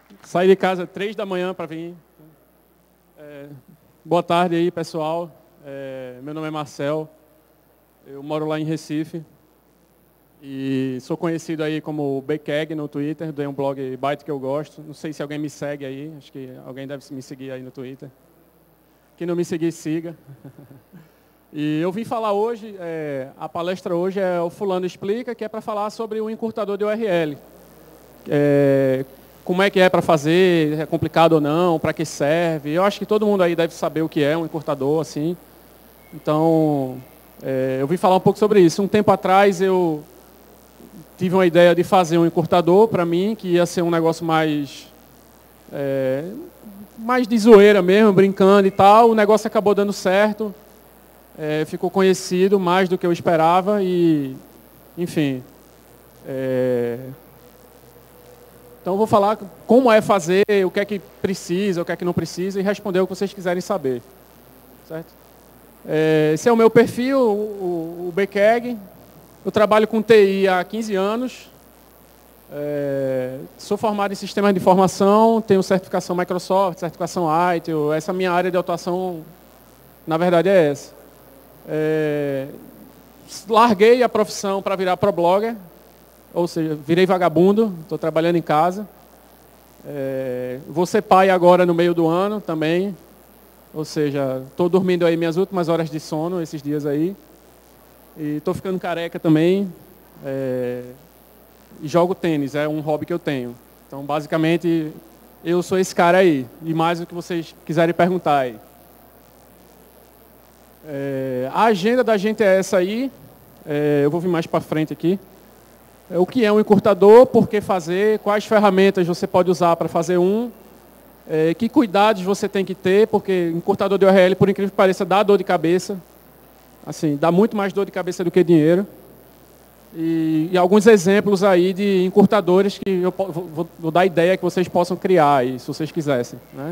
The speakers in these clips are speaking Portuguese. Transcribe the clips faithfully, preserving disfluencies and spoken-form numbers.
Saí de casa três da manhã para vir. É, boa tarde aí, pessoal. É, meu nome é Marcel. Eu moro lá em Recife. E sou conhecido aí como B K E G no Twitter. Dei um blog Byte que eu gosto. Não sei se alguém me segue aí. Acho que alguém deve me seguir aí no Twitter. Quem não me seguir, siga. E eu vim falar hoje, é, a palestra hoje é o Fulano Explica, que é para falar sobre o encurtador de U R L. É, como é que é para fazer, é complicado ou não, para que serve. Eu acho que todo mundo aí deve saber o que é um encurtador, assim. Então, é, eu vim falar um pouco sobre isso. Um tempo atrás eu tive uma ideia de fazer um encurtador para mim, que ia ser um negócio mais, é, mais de zoeira mesmo, brincando e tal. O negócio acabou dando certo. É, ficou conhecido mais do que eu esperava e, enfim. É... Então, eu vou falar como é fazer, o que é que precisa, o que é que não precisa e responder o que vocês quiserem saber. Certo? É, esse é o meu perfil, o, o B K E G. Eu trabalho com T I há quinze anos. É, sou formado em sistemas de informação, tenho certificação Microsoft, certificação I T I L. Essa minha área de atuação, na verdade, é essa. É, larguei a profissão para virar pro-blogger, ou seja, virei vagabundo, estou trabalhando em casa. É, vou ser pai agora no meio do ano também, ou seja, estou dormindo aí minhas últimas horas de sono esses dias aí. E estou ficando careca também. É, e jogo tênis, é um hobby que eu tenho. Então, basicamente, eu sou esse cara aí, e mais o que vocês quiserem perguntar aí. É, a agenda da gente é essa aí, é, eu vou vir mais para frente aqui. É, o que é um encurtador, por que fazer, quais ferramentas você pode usar para fazer um, é, que cuidados você tem que ter, porque encurtador de U R L, por incrível que pareça, dá dor de cabeça. Assim, dá muito mais dor de cabeça do que dinheiro. E, e alguns exemplos aí de encurtadores que eu vou, vou dar ideia que vocês possam criar aí, se vocês quisessem. Né?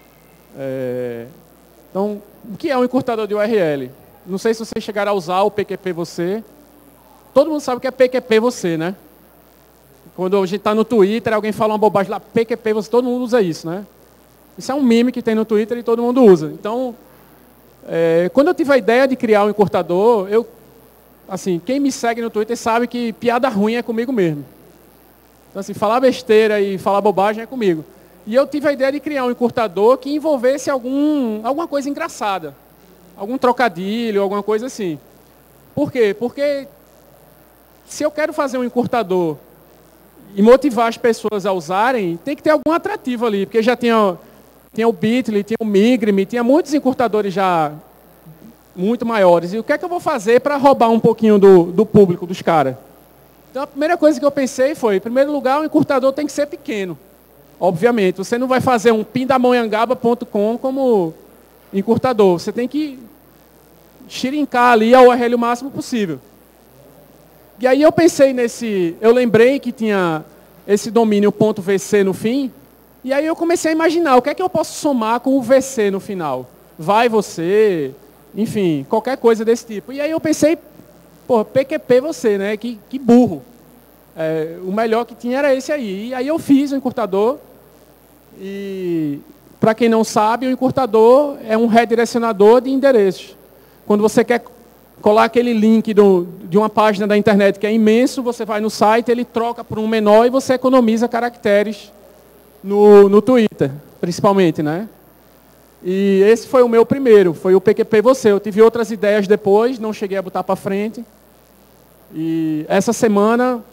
É, então, o que é um encurtador de U R L? Não sei se vocês chegaram a usar o P Q P você. Todo mundo sabe o que é P Q P você, né? Quando a gente está no Twitter, alguém fala uma bobagem lá, P Q P você, todo mundo usa isso, né? Isso é um meme que tem no Twitter e todo mundo usa. Então, é, quando eu tive a ideia de criar um encurtador, eu, assim, quem me segue no Twitter sabe que piada ruim é comigo mesmo. Então, assim, falar besteira e falar bobagem é comigo. E eu tive a ideia de criar um encurtador que envolvesse algum, alguma coisa engraçada. Algum trocadilho, alguma coisa assim. Por quê? Porque se eu quero fazer um encurtador e motivar as pessoas a usarem, tem que ter algum atrativo ali. Porque já tinha, tinha o Bitly, tinha o Migrime, tinha muitos encurtadores já muito maiores. E o que é que eu vou fazer para roubar um pouquinho do, do público, dos caras? Então a primeira coisa que eu pensei foi, em primeiro lugar, o encurtador tem que ser pequeno. Obviamente, você não vai fazer um pindamonhangaba ponto com como encurtador. Você tem que xirincar ali a U R L o máximo possível. E aí eu pensei nesse... Eu lembrei que tinha esse domínio .vc no fim. E aí eu comecei a imaginar o que é que eu posso somar com o V C no final. Vai você, enfim, qualquer coisa desse tipo. E aí eu pensei, pô, P Q P você, né? Que, que burro. É, o melhor que tinha era esse aí. E aí eu fiz o encurtador. E, para quem não sabe, o encurtador é um redirecionador de endereços. Quando você quer colar aquele link do, de uma página da internet que é imenso, você vai no site, ele troca por um menor e você economiza caracteres no, no Twitter, principalmente, né? E esse foi o meu primeiro, foi o P Q P você. Eu tive outras ideias depois, não cheguei a botar para frente. E essa semana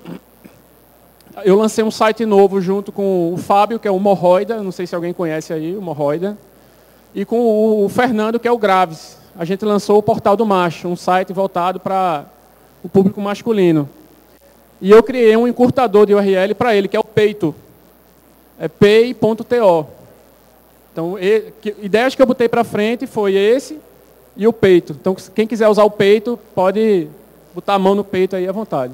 eu lancei um site novo junto com o Fábio, que é o Morroida, não sei se alguém conhece aí, o Morroida, e com o Fernando, que é o Graves. A gente lançou o Portal do Macho, um site voltado para o público masculino. E eu criei um encurtador de U R L para ele, que é o Peito. É pei ponto to. Então, e, que, ideias que eu botei para frente foi esse e o Peito. Então, quem quiser usar o Peito, pode botar a mão no peito aí à vontade.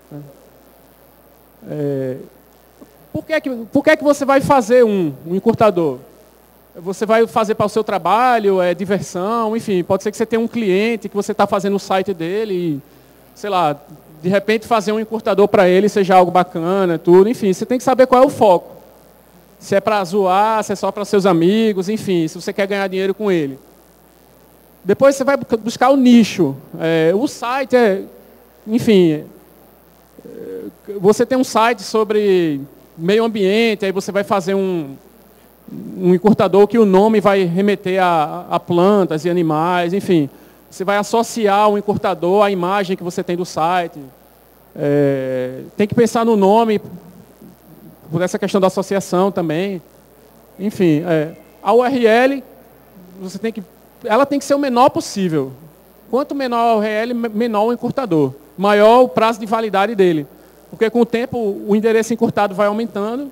É, por que, que, por que, que você vai fazer um, um encurtador? Você vai fazer para o seu trabalho, é diversão, enfim, pode ser que você tenha um cliente que você está fazendo o site dele e, sei lá, de repente fazer um encurtador para ele seja algo bacana, tudo, enfim, você tem que saber qual é o foco. se é para zoar, se é só para seus amigos, enfim, se você quer ganhar dinheiro com ele. Depois você vai buscar o nicho. É, o site é, enfim, você tem um site sobre meio ambiente, aí você vai fazer um, um encurtador que o nome vai remeter a, a plantas e animais, enfim. Você vai associar o encurtador à imagem que você tem do site. É, tem que pensar no nome, por essa questão da associação também. Enfim, é, a U R L, você tem que, ela tem que ser o menor possível. Quanto menor a U R L, menor o encurtador. Maior o prazo de validade dele. Porque com o tempo o endereço encurtado vai aumentando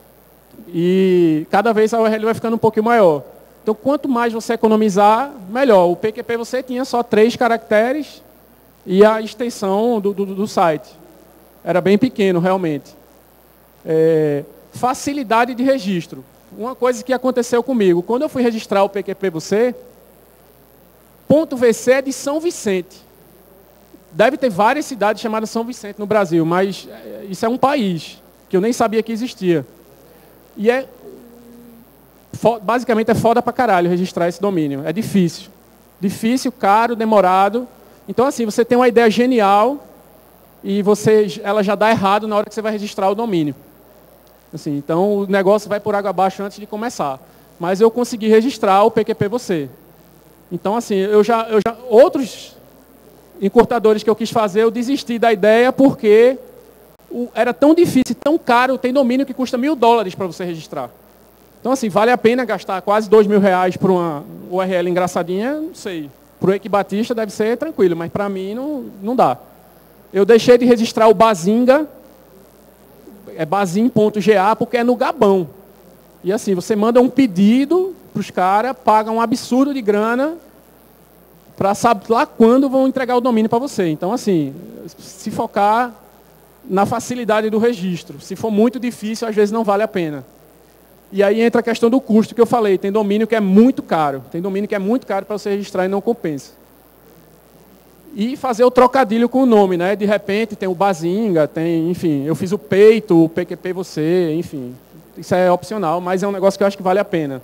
e cada vez a U R L vai ficando um pouquinho maior. Então, quanto mais você economizar, melhor. O P Q P você tinha só três caracteres e a extensão do, do, do site. Era bem pequeno, realmente. É, facilidade de registro. Uma coisa que aconteceu comigo. Quando eu fui registrar o P Q P você, ponto V C é de São Vicente. Deve ter várias cidades chamadas São Vicente no Brasil, mas isso é um país que eu nem sabia que existia. E é, basicamente é foda pra caralho registrar esse domínio. É difícil. Difícil, caro, demorado. Então, assim, você tem uma ideia genial e você, ela já dá errado na hora que você vai registrar o domínio. Assim, então, o negócio vai por água abaixo antes de começar. Mas eu consegui registrar o P Q P você. Então, assim, eu já, eu já outros encurtadores que eu quis fazer, eu desisti da ideia porque o, era tão difícil, tão caro, tem domínio que custa mil dólares para você registrar. Então, assim, vale a pena gastar quase dois mil reais por uma U R L engraçadinha? Não sei. Para o Eike Batista deve ser tranquilo, mas para mim não, não dá. Eu deixei de registrar o Bazinga, é bazin ponto G A, porque é no Gabão. E assim, você manda um pedido para os caras, paga um absurdo de grana, para saber lá quando vão entregar o domínio para você. Então, assim, se focar na facilidade do registro. Se for muito difícil, às vezes não vale a pena. E aí entra a questão do custo que eu falei. Tem domínio que é muito caro. Tem domínio que é muito caro para você registrar e não compensa. E fazer o trocadilho com o nome, né? De repente tem o Bazinga, tem, enfim, eu fiz o Peito, o P Q P você, enfim. Isso é opcional, mas é um negócio que eu acho que vale a pena.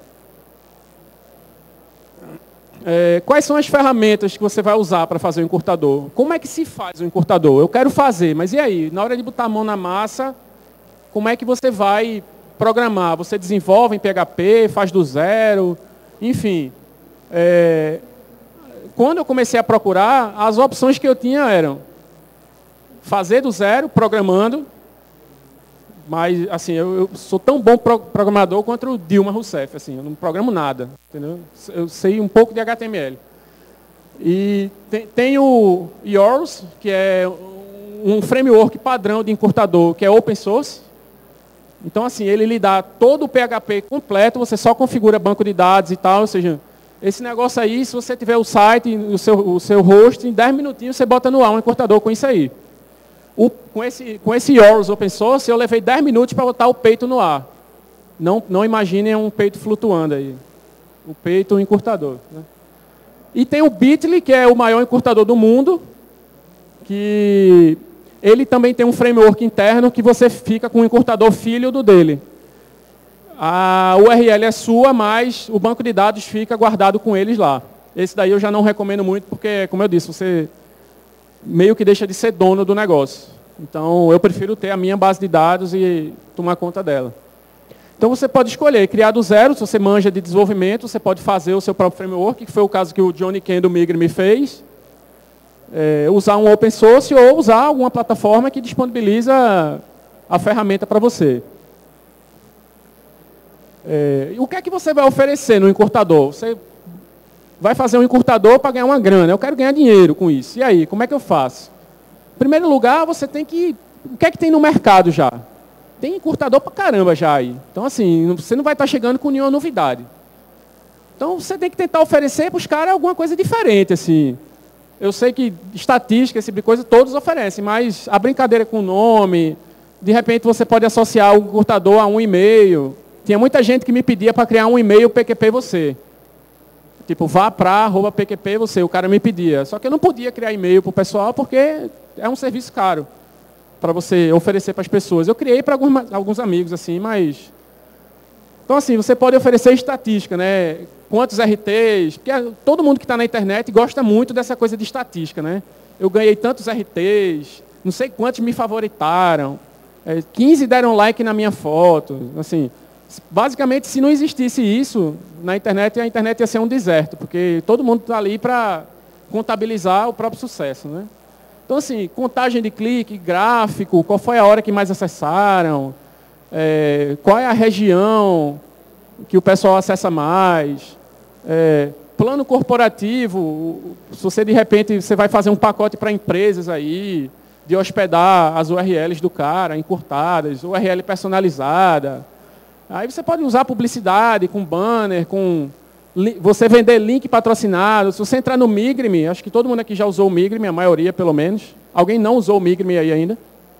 É, quais são as ferramentas que você vai usar para fazer o encurtador? Como é que se faz o encurtador? Eu quero fazer, mas e aí? Na hora de botar a mão na massa, como é que você vai programar? Você desenvolve em P H P, faz do zero, enfim. É, quando eu comecei a procurar, as opções que eu tinha eram fazer do zero, programando, mas assim, eu, eu sou tão bom programador quanto o Dilma Rousseff, assim, eu não programo nada, entendeu? Eu sei um pouco de H T M L. E tem, tem o Yours, que é um framework padrão de encurtador, que é open source. Então, assim, ele lhe dá todo o P H P completo, você só configura banco de dados e tal, ou seja, esse negócio aí, se você tiver o site, o seu, o seu host, em dez minutinhos você bota no ar um encurtador com isso aí. O, com esse, com esse Yours open source, eu levei dez minutos para botar o peito no ar. Não, não imaginem um peito flutuando aí. O peito, um encurtador. Né? E tem o Bitly, que é o maior encurtador do mundo, que ele também tem um framework interno que você fica com o encurtador filho do dele. A U R L é sua, mas o banco de dados fica guardado com eles lá. Esse daí eu já não recomendo muito, porque, como eu disse, você meio que deixa de ser dono do negócio. Então, eu prefiro ter a minha base de dados e tomar conta dela. Então, você pode escolher criar do zero, se você manja de desenvolvimento, você pode fazer o seu próprio framework, que foi o caso que o Johnny Ken do Migre me fez. É, usar um open source ou usar alguma plataforma que disponibiliza a ferramenta para você. É, o que é que você vai oferecer no encurtador? Você vai fazer um encurtador para ganhar uma grana. Eu quero ganhar dinheiro com isso. E aí, como é que eu faço? Em primeiro lugar, você tem que... O que é que tem no mercado já? Tem encurtador para caramba já aí. Então, assim, você não vai estar chegando com nenhuma novidade. Então, você tem que tentar oferecer para os caras alguma coisa diferente, assim. Eu sei que estatística, esse tipo de coisa, todos oferecem, mas a brincadeira com o nome, de repente você pode associar o encurtador a um e-mail. Tinha muita gente que me pedia para criar um e-mail P Q P você. Tipo, vá para arroba P Q P você, o cara me pedia. Só que eu não podia criar e-mail para o pessoal porque é um serviço caro para você oferecer para as pessoas. Eu criei para alguns, alguns amigos, assim, mas Então, assim, você pode oferecer estatística, né? Quantos R Ts, porque todo mundo que está na internet gosta muito dessa coisa de estatística, né? Eu ganhei tantos R Ts, não sei quantos me favoritaram, é, quinze deram like na minha foto, assim... Basicamente, se não existisse isso na internet, a internet ia ser um deserto, porque todo mundo está ali para contabilizar o próprio sucesso, né? Então, assim, contagem de clique, gráfico, qual foi a hora que mais acessaram, é, qual é a região que o pessoal acessa mais, é, plano corporativo, se você de repente você vai fazer um pacote para empresas aí, de hospedar as U R Ls do cara, encurtadas, U R L personalizada. Aí você pode usar publicidade com banner, com você vender link patrocinado. Se você entrar no Migrime, acho que todo mundo aqui já usou o Migrime, a maioria pelo menos. Alguém não usou o Migrime aí ainda?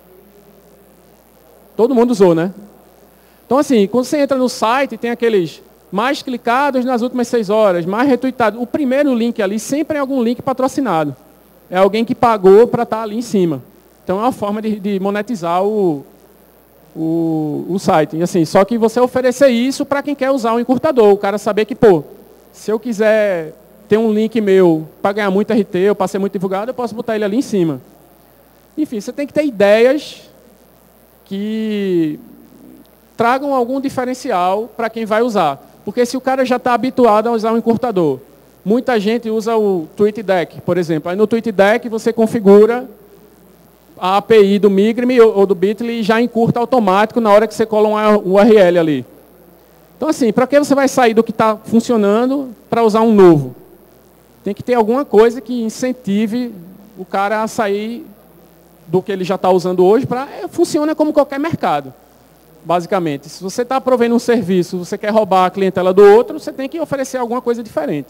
Todo mundo usou, né? Então, assim, quando você entra no site, tem aqueles mais clicados nas últimas seis horas, mais retweetados. O primeiro link ali sempre é algum link patrocinado. É alguém que pagou para estar ali em cima. Então, é uma forma de, de monetizar o... O, o site. E assim, só que você oferecer isso para quem quer usar o encurtador. O cara saber que, pô, se eu quiser ter um link meu para ganhar muito R T, ou para ser muito divulgado, eu posso botar ele ali em cima. Enfim, você tem que ter ideias que tragam algum diferencial para quem vai usar. Porque se o cara já está habituado a usar o encurtador, muita gente usa o TweetDeck, por exemplo. Aí no TweetDeck você configura a A P I do Migrime ou do Bitly já encurta automático na hora que você cola um U R L ali. Então, assim, para que você vai sair do que está funcionando para usar um novo? Tem que ter alguma coisa que incentive o cara a sair do que ele já está usando hoje para... Funciona como qualquer mercado, basicamente. Se você está provendo um serviço, você quer roubar a clientela do outro, você tem que oferecer alguma coisa diferente.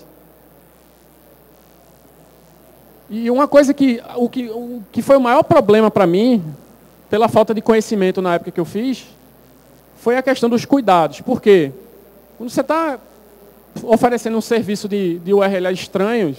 E uma coisa que o, que... o que foi o maior problema para mim, pela falta de conhecimento na época que eu fiz, foi a questão dos cuidados. Por quê? Quando você está oferecendo um serviço de, de U R L estranhos,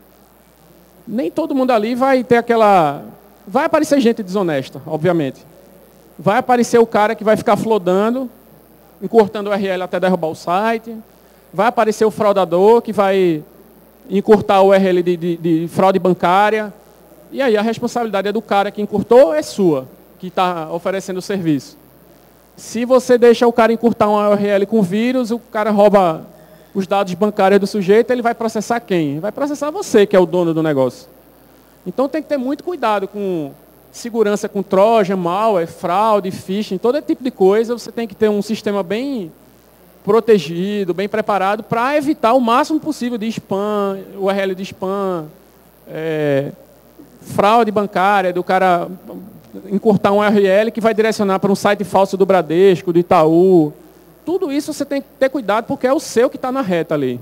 nem todo mundo ali vai ter aquela... Vai aparecer gente desonesta, obviamente. Vai aparecer o cara que vai ficar flodando, encurtando o U R L até derrubar o site. Vai aparecer o fraudador que vai encurtar o U R L de, de, de fraude bancária. E aí a responsabilidade é do cara que encurtou, é sua, que está oferecendo o serviço. Se você deixa o cara encurtar um U R L com vírus, o cara rouba os dados bancários do sujeito, ele vai processar quem? Vai processar você, que é o dono do negócio. Então tem que ter muito cuidado com segurança com trojan, malware, fraude, phishing, todo tipo de coisa. Você tem que ter um sistema bem protegido, bem preparado, para evitar o máximo possível de spam, U R L de spam, é, fraude bancária, do cara encurtar um U R L que vai direcionar para um site falso do Bradesco, do Itaú. Tudo isso você tem que ter cuidado, porque é o seu que está na reta ali.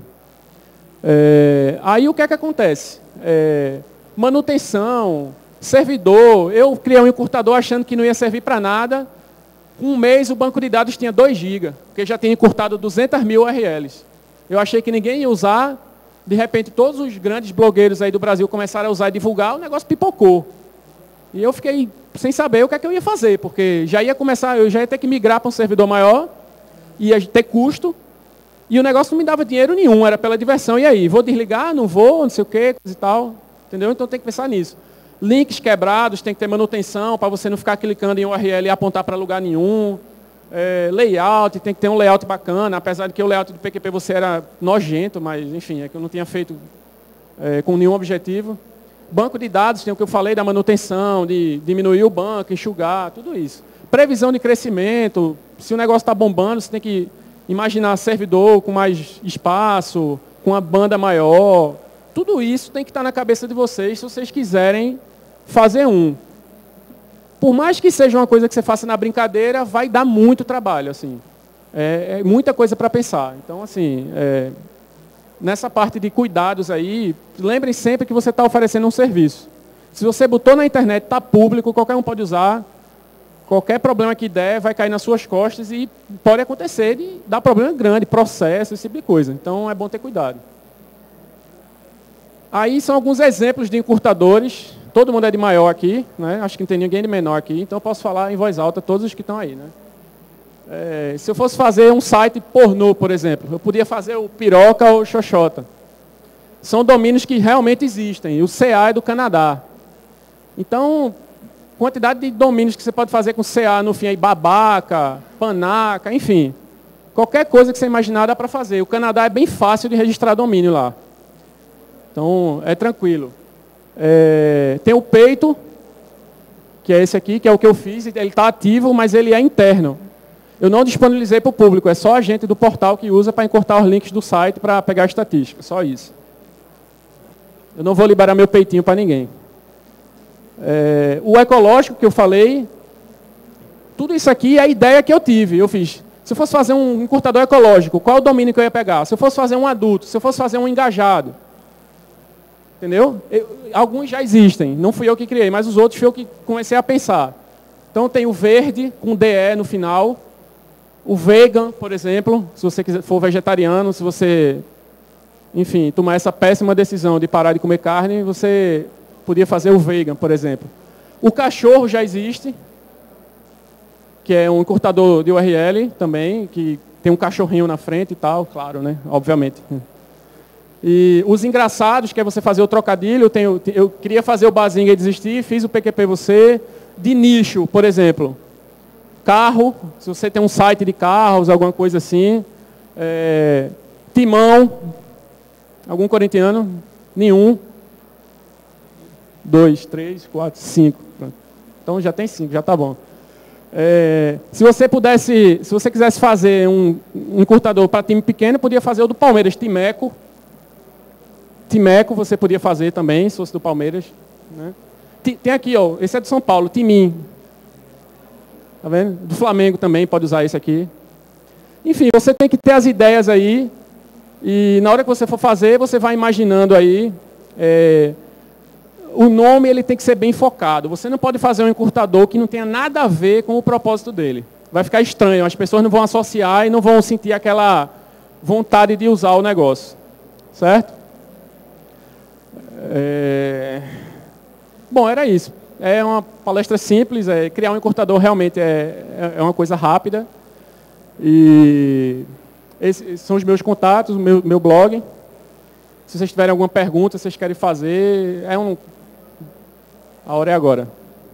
É, aí o que é que acontece? É, manutenção, servidor. Eu criei um encurtador achando que não ia servir para nada. Um mês o banco de dados tinha dois gigas, porque já tinha encurtado duzentos mil U R Ls. Eu achei que ninguém ia usar. De repente, todos os grandes blogueiros aí do Brasil começaram a usar e divulgar, o negócio pipocou. E eu fiquei sem saber o que é que eu ia fazer, porque já ia começar, eu já ia ter que migrar para um servidor maior, ia ter custo, e o negócio não me dava dinheiro nenhum, era pela diversão. E aí, vou desligar, não vou, não sei o quê, coisa e tal. Entendeu? Então tem que pensar nisso. Links quebrados, tem que ter manutenção, para você não ficar clicando em U R L e apontar para lugar nenhum. É, layout, tem que ter um layout bacana, apesar de que o layout do P Q P você era nojento, mas enfim, é que eu não tinha feito é, com nenhum objetivo. Banco de dados, tem o que eu falei da manutenção, de diminuir o banco, enxugar, tudo isso. Previsão de crescimento, se o negócio está bombando, você tem que imaginar servidor com mais espaço, com uma banda maior. Tudo isso tem que estar na cabeça de vocês se vocês quiserem fazer um. Por mais que seja uma coisa que você faça na brincadeira, vai dar muito trabalho, assim. É, é muita coisa para pensar. Então, assim, é, nessa parte de cuidados aí, lembrem sempre que você está oferecendo um serviço. Se você botou na internet, está público, qualquer um pode usar, qualquer problema que der vai cair nas suas costas e pode acontecer de dar problema grande, processo, esse tipo de coisa. Então, é bom ter cuidado. Aí são alguns exemplos de encurtadores. Todo mundo é de maior aqui, né? Acho que não tem ninguém de menor aqui, então eu posso falar em voz alta todos os que estão aí, né? É, se eu fosse fazer um site pornô, por exemplo, eu podia fazer o Piroca ou o Xoxota. São domínios que realmente existem. O C A é do Canadá. Então, quantidade de domínios que você pode fazer com C A no fim aí, babaca, panaca, enfim. Qualquer coisa que você imaginar dá para fazer. O Canadá é bem fácil de registrar domínio lá. Então, é tranquilo. É, tem o peito, que é esse aqui, que é o que eu fiz. Ele está ativo, mas ele é interno. Eu não disponibilizei para o público. É só a gente do portal que usa para encurtar os links do site para pegar a estatística. Só isso. Eu não vou liberar meu peitinho para ninguém. É, o ecológico que eu falei, tudo isso aqui é a ideia que eu tive. Eu fiz, se eu fosse fazer um encurtador ecológico, qual é o domínio que eu ia pegar? Se eu fosse fazer um adulto, se eu fosse fazer um engajado. Entendeu? Eu, alguns já existem, não fui eu que criei, mas os outros fui eu que comecei a pensar. Então tem o verde, com D E no final. O vegan, por exemplo, se você quiser, for vegetariano, se você... enfim, tomar essa péssima decisão de parar de comer carne, você podia fazer o vegan, por exemplo. O cachorro já existe, que é um encurtador de U R L também, que tem um cachorrinho na frente e tal, claro, né? Obviamente. E os engraçados, que é você fazer o trocadilho, eu, tenho, eu queria fazer o Bazinga e desistir, fiz o P Q P você, de nicho, por exemplo. Carro, se você tem um site de carros, alguma coisa assim. É, timão. Algum corintiano? Nenhum. Dois, três, quatro, cinco. Então já tem cinco, já está bom. É, se você pudesse, se você quisesse fazer um, um encurtador para time pequeno, podia fazer o do Palmeiras, Timeco. Timeco você podia fazer também, se fosse do Palmeiras. Né? Tem aqui, ó, esse é do São Paulo, Timim. Tá vendo? Do Flamengo também pode usar esse aqui. Enfim, você tem que ter as ideias aí. E na hora que você for fazer, você vai imaginando aí, é, o nome ele tem que ser bem focado. Você não pode fazer um encurtador que não tenha nada a ver com o propósito dele. Vai ficar estranho, as pessoas não vão associar e não vão sentir aquela vontade de usar o negócio. Certo? É... Bom, era isso. É uma palestra simples, é, criar um encurtador realmente é, é uma coisa rápida. E... esses são os meus contatos, o meu, meu blog. Se vocês tiverem alguma pergunta, se vocês querem fazer, é um... a hora é agora.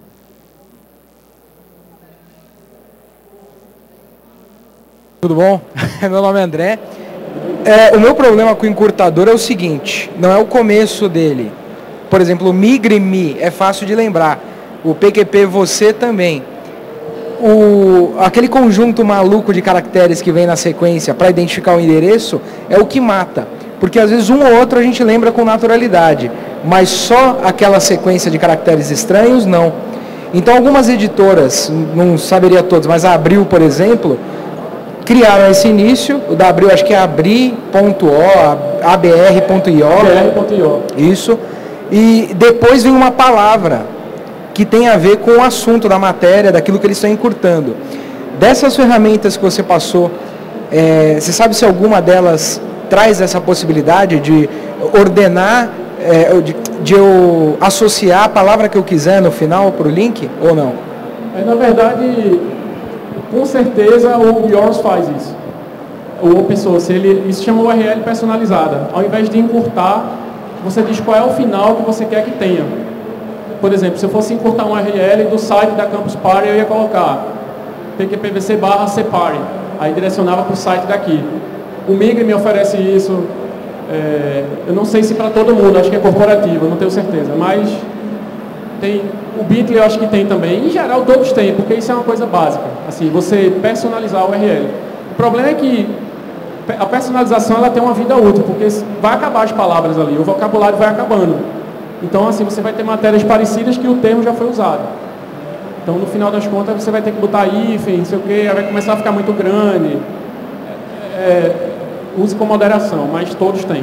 Tudo bom? Meu nome é André. É, o meu problema com o encurtador é o seguinte, não é o começo dele. Por exemplo, o Migre-me é fácil de lembrar. O P Q P você também. O, aquele conjunto maluco de caracteres que vem na sequência para identificar o endereço é o que mata. Porque às vezes um ou outro a gente lembra com naturalidade, mas só aquela sequência de caracteres estranhos, não. Então algumas editoras, não saberia todas, mas a Abril, por exemplo, criaram esse início. O da Abril acho que é abri ponto o, A B R ponto I O. Isso. E depois vem uma palavra que tem a ver com o assunto da matéria, daquilo que eles estão encurtando. Dessas ferramentas que você passou, é, você sabe se alguma delas traz essa possibilidade de ordenar, é, de, de eu associar a palavra que eu quiser no final para o link, ou não? É, na verdade, com certeza o Yours faz isso. O open source, ele, isso chama U R L personalizada. Ao invés de encurtar, você diz qual é o final que você quer que tenha. Por exemplo, se eu fosse encurtar um U R L do site da Campus Party, eu ia colocar P Q P V C barra cparty. Aí direcionava para o site daqui. O Migre me oferece isso. É, eu não sei se para todo mundo, acho que é corporativo, eu não tenho certeza. Mas tem, o Bitly eu acho que tem também. Em geral, todos têm, porque isso é uma coisa básica. Assim, você personalizar o U R L. O problema é que a personalização ela tem uma vida útil, porque vai acabar as palavras ali, o vocabulário vai acabando. Então, assim, você vai ter matérias parecidas que o termo já foi usado. Então, no final das contas, você vai ter que botar hífen, não sei o quê, vai começar a ficar muito grande. É, use com moderação, mas todos têm.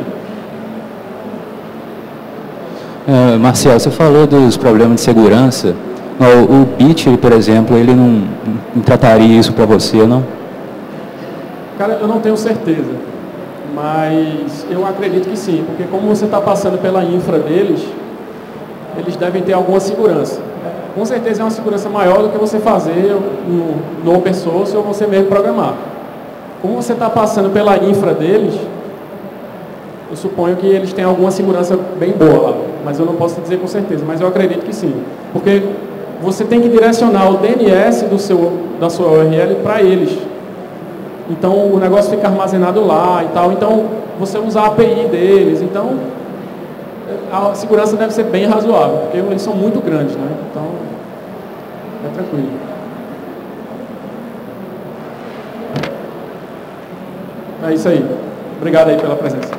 É, Marcelo, você falou dos problemas de segurança. O, o Bitly, por exemplo, ele não, não trataria isso para você, não? Cara, eu não tenho certeza, mas eu acredito que sim, porque como você está passando pela infra deles, eles devem ter alguma segurança. com certeza é uma segurança maior do que você fazer no, no open source ou você mesmo programar. Como você está passando pela infra deles, eu suponho que eles têm alguma segurança bem boa lá, mas eu não posso dizer com certeza, mas eu acredito que sim. Porque você tem que direcionar o D N S do seu, da sua U R L para eles. Então o negócio fica armazenado lá e tal, então você usa a A P I deles, então a segurança deve ser bem razoável, porque eles são muito grandes, né? Então é tranquilo. É isso aí. Obrigado aí pela presença.